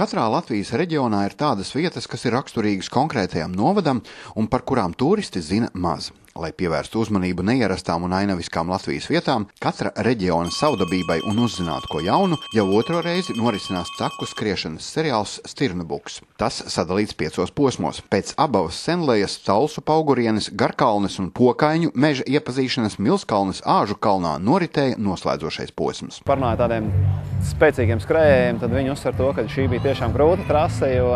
Katrā Latvijas reģionā ir tādas vietas, kas ir raksturīgas konkrētajam novadam un par kurām turisti zina maz. Lai pievērstu uzmanību neierastām un ainaviskām Latvijas vietām, katra reģiona savdabībai un uzzinātu ko jaunu, jau otro reizi norisinās caku skriešanas seriāls Stirnabuks. Tas sadalīts 5 posmos. Pēc Abavas, Senlejas, Talsu, Paugurienes, Garkalnes un Pokaiņu meža iepazīšanas Milskalnes Āžu kalnā noritēja noslēdzošais posms. Parunājot tādiem spēcīgiem skrējējiem, tad viņi uzsver to, ka šī bija tiešām grūta trase, jo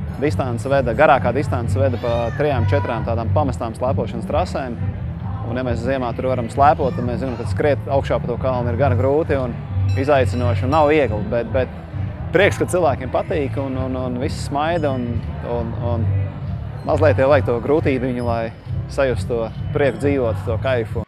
garākā distance veda pa 3-4 tādām pamestām slēpošanas trasēm. Un ja mēs ziemā tur varam slēpot, tad mēs zinām, ka skriet augšā pa to kalnu ir gana grūti un izaicinoši un nav viegli. Bet prieks, ka cilvēkiem patīk un visi smaida un mazliet jau vajag to grūtību viņu, lai sajustu to prieku dzīvot, to kaifu.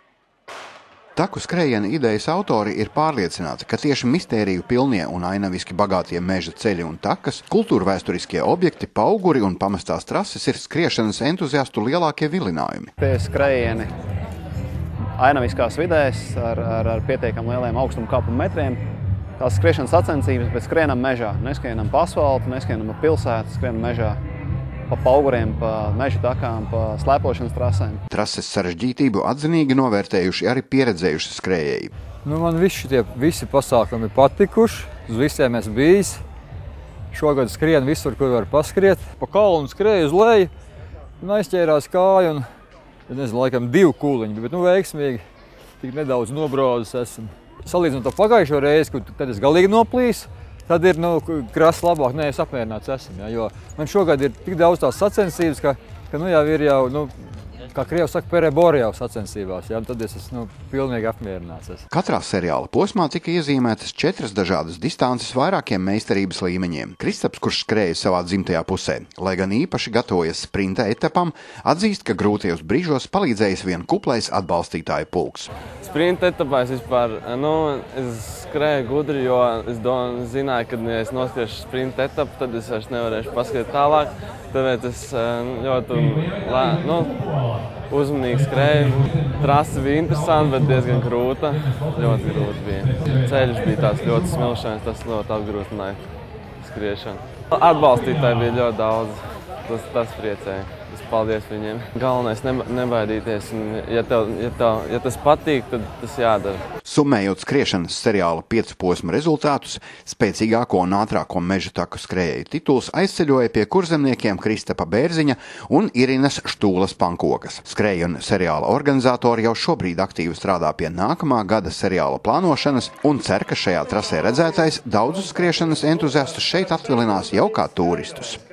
Taku skrējiena idejas autori ir pārliecināti, ka tieši mistēriju pilnie un ainaviski bagātie meža ceļi un takas, kultūrvēsturiskie objekti, pauguri un pamestās trases ir skriešanas entuziastu lielākie vilinājumi. Tie skrējieni ainaviskās vidēs ar pietiekam lieliem augstuma kāpuma metriem. Tās skriešanas sacensības, bet skrienam mežā. Neskrienam pa asfaltu, neskrienam pa pilsētu, skrienam mežā. Pa pauguriem, pa meža takām, pa slēpošanas trasēm. Trases sarežģītību atzinīgi novērtējuši arī pieredzējuši skrējēji. Man visi pasākumi ir patikuši, uz visiem es bijis. Šogad skrien visur, kur var paskriet. Pa kalnu skrēju uz leju un aizķērās kāju un, nezinu, laikam 2 kūliņi, bet veiksmīgi tik nedaudz nobraudis esmu. Salīdzinot to pagājušo reizi, kad es galīgi noplīsu, tad ir krasi labāk, es apmierināts esmu, jo man šogad ir tik daudz tās sacensības, ka jau ir kā krievi saka, perebori jau sacensībās, tad es esmu pilnīgi apmierināts. Katrā seriāla posmā tika iezīmētas 4 dažādas distances vairākiem meistarības līmeņiem. Kristaps, kurš skrēja savā dzimtajā pusē, lai gan īpaši gatavojas sprinta etapam, atzīst, ka grūtajos brīžos palīdzējis vien kuplais atbalstītāju pulks. Sprinta etapā es vispār, es skrēju gudri, jo es zināju, ka, ja es noskriešu sprinta etapu, tad es vairs nevarēšu paskriet tālāk. Tāpēc es ļoti uzmanīgi skrēju. Trase bija interesanta, bet diezgan grūta. Ļoti grūti bija. Ceļš bija tāds ļoti smilšains, tas ļoti apgrūtināja skriešanu. Atbalstītāji bija ļoti daudz. Tas priecēja. Paldies viņiem. Galvenais nebaidīties, un ja tas patīk, tad tas jādara. Summējot skriešanas seriāla 5 posmu rezultātus, spēcīgāko un ātrāko meža taku skrējēju tituls aizceļoja pie kurzemniekiem Kristapa Bērziņa un Irinas Štūlas Pankokas. Skrējiena seriāla organizatori jau šobrīd aktīvi strādā pie nākamā gada seriāla plānošanas un cer, ka šajā trasē redzētais daudzus skriešanas entuziastus šeit atvilinās jau kā turistus.